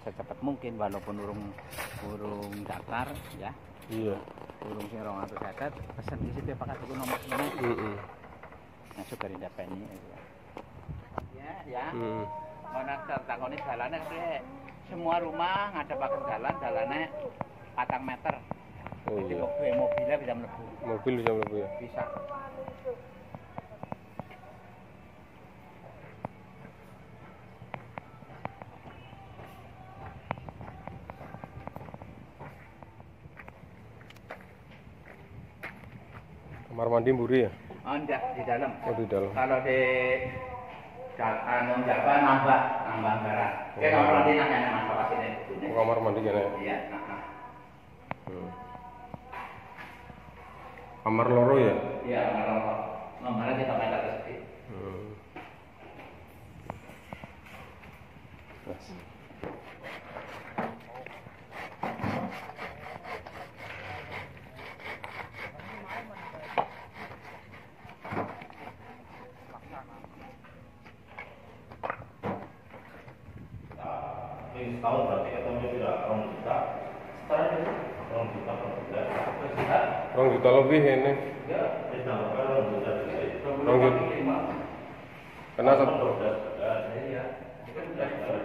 secepat mungkin walaupun urung daftar ya. Iya. Urung sing 250 pesen di situ pakai tuku nomor ini. Heeh. Masuk dari dapeni ya. Ya. Mana takoni dalane semua rumah ngadepaken dalane 4 meter. Oh Jadi iya. mobilnya bisa mlebu. Mobil bisa mlebu ya. Bisa. Kamar mandi mburi ya? Oh enggak, di dalam. Oh di dalam. Kalau di Jawa nambah barang. Kayak kamar mandi nanya masalah sini. Oh, kamar mandi kene. Iya, Kamar loro ya? Iya, kamar loro. Nomornya kita main atas sedikit. Setahun berarti ketemunya tidak 2 juta. Sekarang itu 2 juta per bulan. 2 juta lebih ini. Ya, tidak apa 2 juta lebih. 2 juta. Kena Iya.